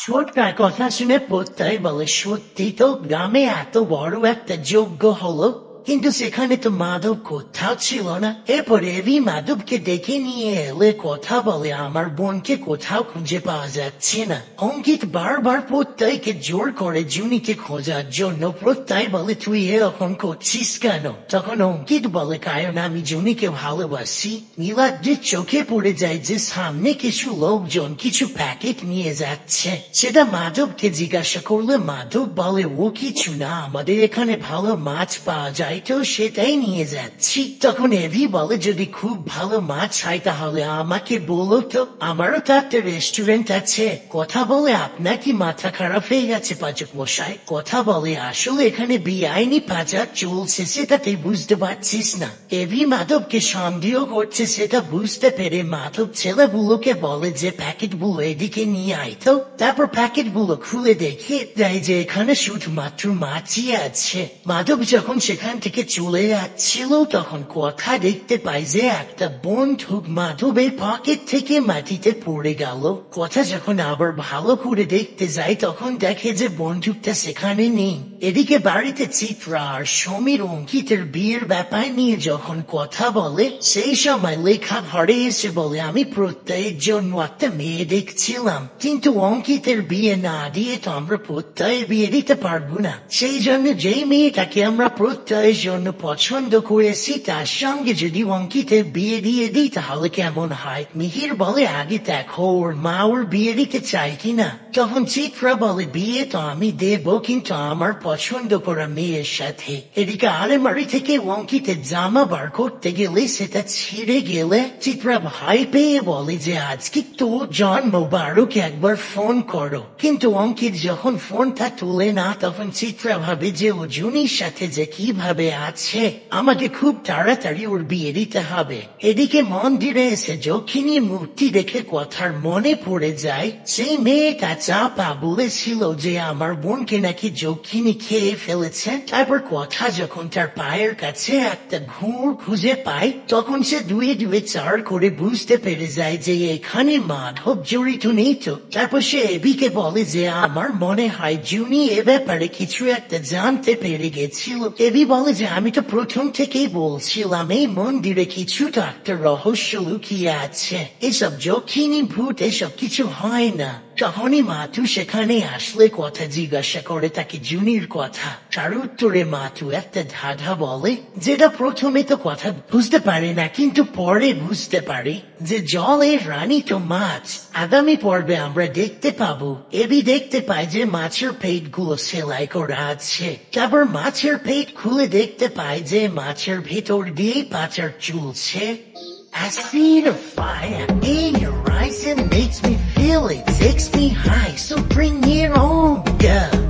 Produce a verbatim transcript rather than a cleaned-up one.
ছোটকার কথা শুনে প্রত্যয় বলে, সত্যি তো গ্রামে এত বড় একটা যজ্ঞ হলো, কিন্তু সেখানে তো মাধব কোথাও ছিল না। এরপরে এভি মাধবকে ডেকে নিয়ে এলে কথা বলে, আমার বোনকে কোথাও খুঁজে পাওয়া যাচ্ছে না। অঙ্কিত বারবার প্রত্যয়কে জোর করে জুনিকে খোঁজার জন্য। প্রত্যয় বলে, তুই এরকম করছিস কেন? তখন অঙ্কিত বলে, কারণ আমি জুনিকে ভালোবাসি। নীলাদ্রির চোখে পড়ে যায় যে সামনে কিছু লোকজন কিছু প্যাকেট নিয়ে যাচ্ছে। সেটা মাধবকে জিজ্ঞাসা করলে মাধব বলে, ও কিছু না, আমাদের এখানে ভালো মাছ পাওয়া যায় তো সেটাই নিয়ে যাচ্ছি। তখন এভি বলে, যদি খুব ভালো মাছ হয় তাহলে আমাকে বলো তো, আমারও তো একটা রেস্টুরেন্ট আছে। কথা বলে, আপনার কি মাথা খারাপ হয়ে গেছে পাচক মশাই? কথা বলে, আসলে এখানে বেআইনি পাচার চলছে, সেটা তুই বুঝতে পারছিস না। এভি মাধবকে সন্দেহ করছে সেটা বুঝতে পেরে মাধব ছেলেগুলোকে বলে যে প্যাকেটগুলো এদিকে নিয়ে আয় তো। তারপর প্যাকেটগুলো খুলে দেখে দেয় যে এখানে শুধুমাত্র মাছই আছে। মাধব যখন সেখান থেকে চলে যাচ্ছিল তখন কথা দেখতে পায় যে একটা বন্দুক মাধবের পকেট থেকে মাটিতে পড়ে গেল। কথা যখন আবার ভালো করে দেখতে যায় তখন দেখে যে বন্দুকটা সেখানে নেই। এদিকে বাড়িতে চিত্রা আর সমীর অঙ্কিতের বিয়ের ব্যাপার নিয়ে যখন কথা বলে, সেই সময় লেখা ঘরে এসে বলে, আমি প্রত্যয়ের জন্য একটা মেয়ে দেখছিলাম, কিন্তু অঙ্কিতের বিয়ে না দিয়ে তো আমরা প্রত্যয়ের বিয়ে দিতে পারবো না। সেই জন্য যেই মেয়েটাকে আমরা প্রত্যয়ের জন্য পছন্দ করেছি তার সঙ্গে যদি অঙ্কিতের বিয়ে দিয়ে দিই তাহলে কেমন হয়? মিহির বলে, আগে দেখো ওর মা ওর বিয়ে দিতে চায় কিনা। তখন চিত্রা বলে, বিয়ে তো আমি দেব, কিন্তু আমার পছন্দ করা মেয়ের সাথে। এদিকে আলমারি থেকে অঙ্কিতের জামা বার করতে গেলে সেটা ছিঁড়ে গেলে চিত্রা ভয় পেয়ে বলে যে আজকে তো জন্ম বারোকে একবার ফোন করো। কিন্তু অঙ্কিত যখন ফোনটা তুলে না তখন চিত্রা ভাবে যে ও জুনির সাথে যে কিভাবে আছে, আমাকে খুব তাড়াতাড়ি ওর বিয়ে দিতে হবে। এদিকে মন্দিরে এসে যক্ষিণীর মূর্তি দেখে কথার মনে পড়ে যায় সেই মেয়েটা চাপা বলেছিল যে আমার বোনকে নাকি যক্ষিণী খেয়ে ফেলেছে। তারপর কথা যখন তার পায়ের কাছে একটা ঘুর খুঁজে পায় তখন সে দুয়ে দুয়ে চার করে বুঝতে পেরে যায় যে এখানে মাধব জড়িত নেই তো। তারপর সে এবিকে বলে যে আমার মনে হয় জুনি এ ব্যাপারে কিছু একটা জানতে পেরে গেছিল। এবি বলে যে আমি তো প্রথম থেকেই বলছিলাম এই মন্দিরে কিছুটা একটা রহস্য লুকিয়ে আছে, এসব যক্ষিণী ভূত এসব কিছু হয় না। তখনই মাথু সেখানে আসলে কথা জিজ্ঞাসা করে তাকে জুনির কথা। তার উত্তরে মাথু একটা ধাঁধা বলে যেটা প্রথমে তো কথা বুঝতে পারে না, কিন্তু পরে বুঝতে পারে যে জলের রানী তো মাছ। আগামী পর্বে আমরা দেখতে পাবো এবি দেখতে পায় যে মাছের পেট গুলো সেলাই করা আছে। তারপর মাছের পেট খুলে দেখতে পায় যে মাছের ভেতর দিয়ে পাচার চলছে। I see the fire in your eyes and it makes me feel it, takes me high, so bring it on, girl.